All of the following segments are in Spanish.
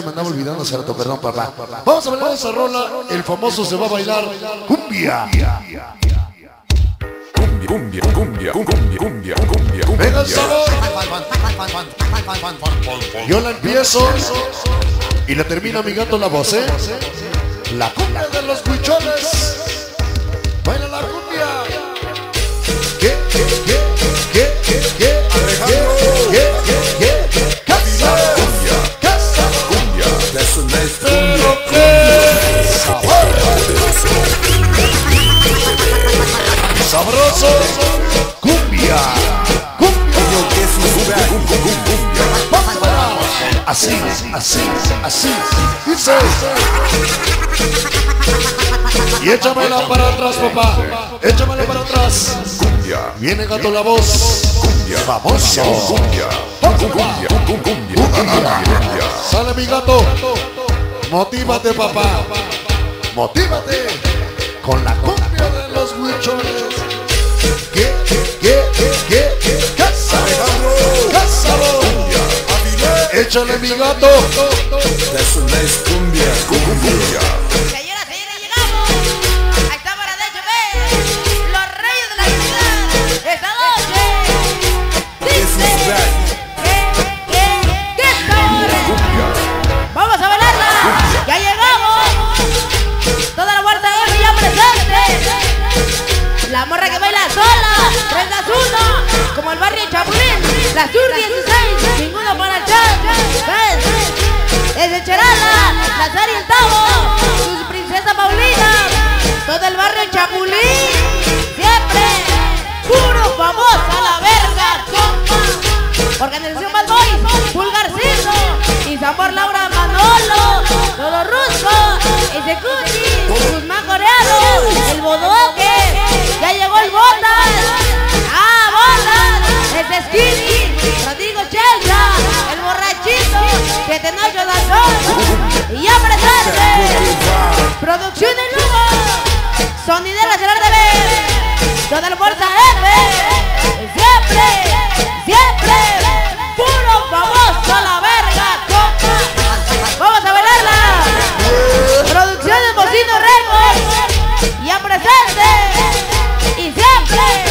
me andaba olvidando hace rato, perdón, papá. Vamos a bailar esa rola. El famoso se va a bailar cumbia. Cumbia, cumbia, cumbia, cumbia, cumbia. Venga el sabor. Yo la empiezo y la termina mi gato la voz, ¿eh? La cumbia de los huicholes. Baila la cumbia. ¿Qué? Casa. Cumbia. That's a nice Pero qué sabor. Sabroso. Cumbia. Así. Dice. Y échamela para atrás, papá. Échamela para atrás. Cumbia. Viene gato la voz. Cumbia. Famoso. Cumbia. Cumbia. Sale mi gato. Motívate, papá. Motívate con la cumbia de los huicholes. Cásalo. Échale mi gato. That's a nice cumbia. Cumbia. Señoras y señores, llegamos. Ahí está para de ver los reyes de la ciudad esta noche. Dice ¿Qué sabor? Vamos a bailarla. Ya llegamos. Toda la guarda de ya presente. La morra que baila sola. 3-1. Como el barrio Chapulín. La Sur 16. Ninguno para el chat. Es de Cherala, Nazar y el Tavo, su princesa Paulina, todo el barrio Chapulín, siempre puro famosa la verga, compa. Organización Bad Boys, Pulgarcito, y Sabor Laura Manolo, todo Rusco, ese Cuchi, Guzmán Coreano, el Bodoque, ya llegó el Botas, Botas, ese Skinny, Rodrigo Chelsa, el borrachito, 7 noches de alcohol, y ya presente, producción en Lugo, sonidera Gerard de B, toda la fuerza F, siempre, puro famoso a la verga, compa. Vamos a bailarla, producción de Bocino Records, ya presente, y siempre,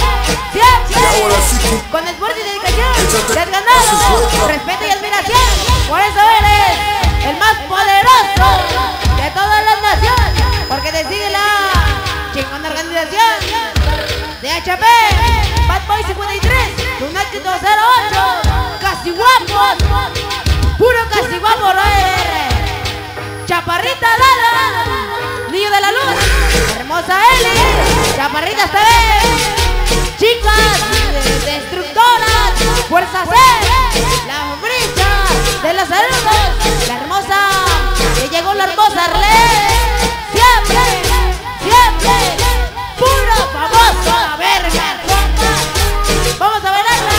con esfuerzo y dedicación, te has ganado respeto y admiración, por eso eres el más poderoso de todas las naciones, porque te sigue la chingona organización de HP, Bad Boy 53, Lunatic 208, Casi Guapos, puro Casi Guapos, Chaparrita Lala, Niño de la Luz, Hermosa Eli, Chaparritas TV, chicas destructoras, Fuerza C, la hombrita de los saludos, la hermosa, que llegó la hermosa Arlene, siempre, puro famoso la verga, compa. Vamos a bailarla.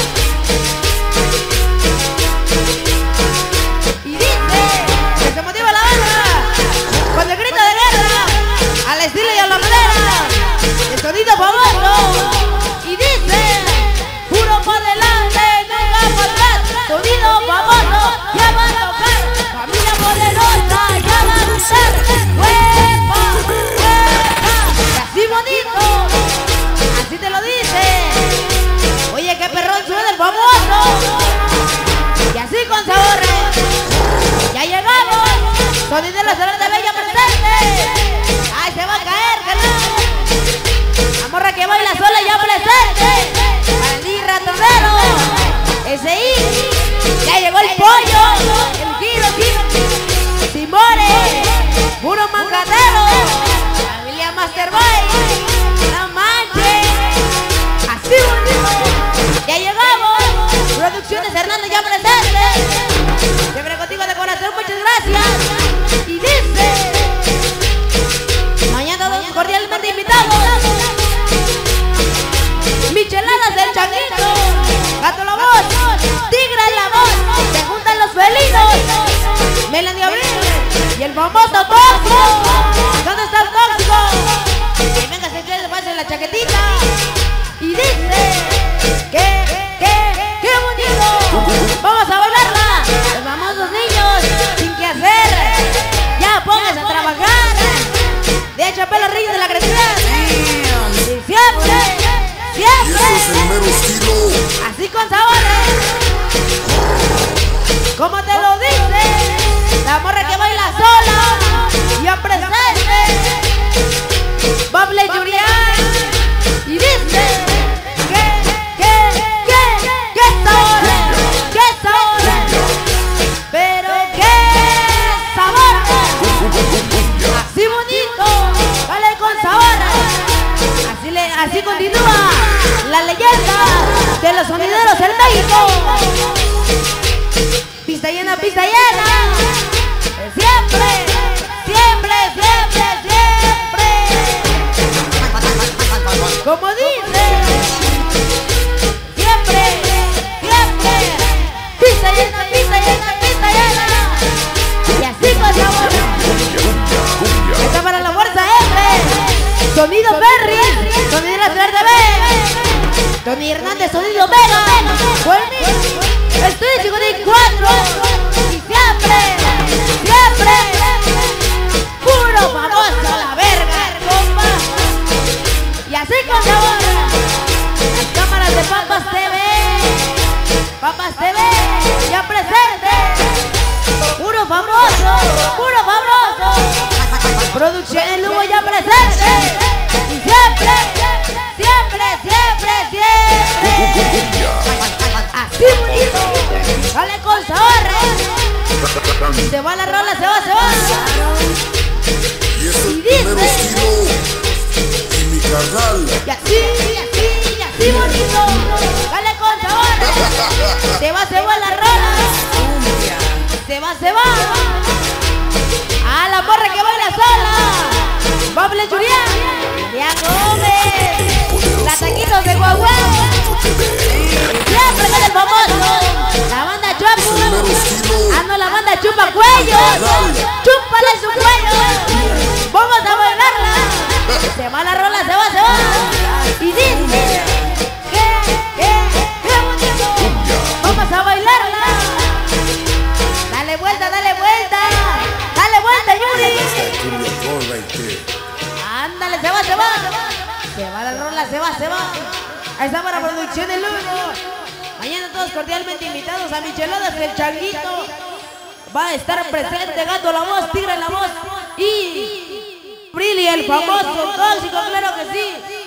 Y dice que se motiva la banda con el grito de guerra, al estilo y a la manera, el sonido famoso. Y dice, puro para adelante, nunca así con sabores, como te lo dice la morra que baila sola, ya presente, Bable Julián, y dice que sabores, pero qué sabor, así bonito, dale con sabores, así continúa la leyenda de los sonideros el México. Pista llena, siempre, siempre, siempre, siempre, como dice, siempre, siempre, pista llena, y así con sabor. Esta para la fuerza F, sonido Berry, sonido Nacional de B, Tony Hernández, sonido Vega, Estudio 54, y siempre, siempre, puro famoso la verga, compa. Y así con sabor, las cámaras de Papas TV, ya presente, puro famoso, producción en Lugo ya presente, y siempre, siempre, siempre, siempre, así bonito, sale con sabor, se va la rola, se va, Y es el y primer dice, estilo y mi carnal. y así bonito, sale con sabor, se va la rola, se va, a la morra que baila sola, Bable Julián, ya Gómez, la taquitos de Guagua, siempre con el famoso, la banda Chuapu, la banda Chupa Cuello, chúpale su cuello, vamos a bailarla, se va la rola, se va, y dice, qué bonito, vamos a bailarla, dale vuelta, Yuri, ándale, se va la rola, se va, ahí está para producción de Lugo. Mañana todos cordialmente invitados a Micheladas, el Changuito va a estar presente, Gato la voz, Tigre la voz y Prilly el famoso tóxico, claro que sí.